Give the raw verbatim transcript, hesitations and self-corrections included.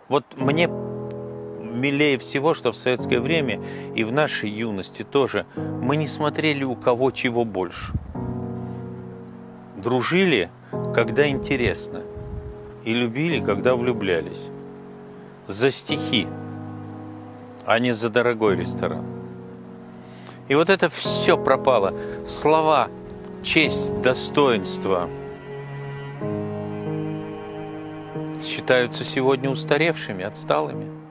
Вот мне милее всего, что в советское время и в нашей юности тоже мы не смотрели, у кого чего больше. Дружили, когда интересно, и любили, когда влюблялись. За стихи, а не за дорогой ресторан. И вот это все пропало. Слова, честь, достоинство считаются сегодня устаревшими, отсталыми.